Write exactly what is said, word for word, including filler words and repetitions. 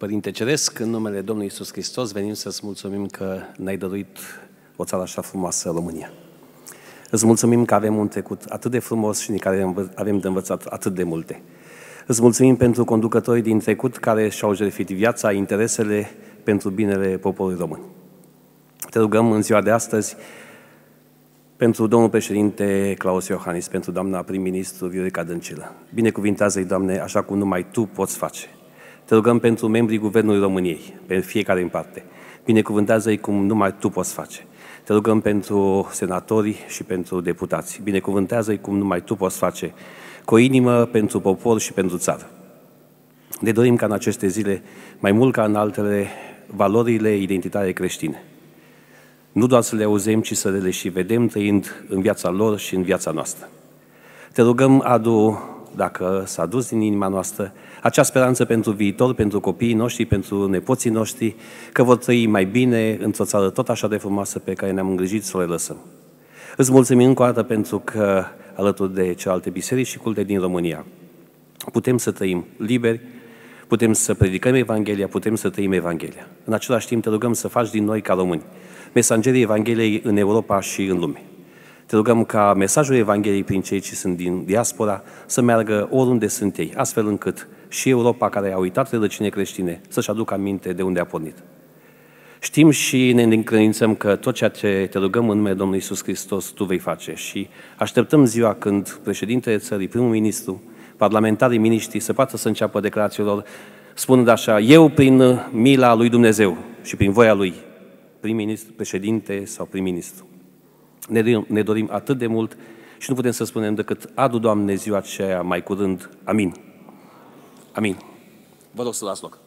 Părinte Ceresc, în numele Domnului Iisus Hristos, venim să-ți mulțumim că ne-ai dăruit o țară așa frumoasă, România. Îți mulțumim că avem un trecut atât de frumos și din care avem de învățat atât de multe. Îți mulțumim pentru conducătorii din trecut care și-au jertfit viața, interesele pentru binele poporului român. Te rugăm în ziua de astăzi pentru domnul președinte Claus Iohannis, pentru doamna prim-ministru Viorica Dăncilă. Binecuvintează-i, Doamne, așa cum numai Tu poți face. Te rugăm pentru membrii Guvernului României, pe fiecare în parte. Binecuvântează-i cum numai Tu poți face. Te rugăm pentru senatorii și pentru deputați. Binecuvântează-i cum numai Tu poți face, cu o inimă pentru popor și pentru țară. Ne dorim ca în aceste zile, mai mult ca în altele, valorile identitare creștine. Nu doar să le auzim, ci să le și vedem trăind în viața lor și în viața noastră. Te rugăm, adu, dacă s-a dus din inima noastră, acea speranță pentru viitor, pentru copiii noștri, pentru nepoții noștri, că vor trăi mai bine într-o țară tot așa de frumoasă pe care ne-am îngrijit să o le lăsăm. Îți mulțumim încă o dată pentru că, alături de celelalte biserici și culte din România, putem să trăim liberi, putem să predicăm Evanghelia, putem să trăim Evanghelia. În același timp te rugăm să faci din noi ca români mesangerii Evangheliei în Europa și în lume. Te rugăm ca mesajul Evangheliei prin cei ce sunt din diaspora să meargă oriunde sunt ei, astfel încât și Europa, care a uitat rădăcini creștine, să-și aducă aminte de unde a pornit. Știm și ne încredințăm că tot ceea ce te rugăm în numele Domnului Iisus Hristos, Tu vei face și așteptăm ziua când președintele țării, primul ministru, parlamentarii, miniștri să poată să înceapă declarațiile lor spunând așa: eu prin mila lui Dumnezeu și prin voia Lui, prim-ministru, președinte sau prim-ministru. Ne dorim, ne dorim atât de mult și nu putem să spunem decât adu, Doamne, ziua aceea mai curând. Amin. Amin. Vă rog să luați loc.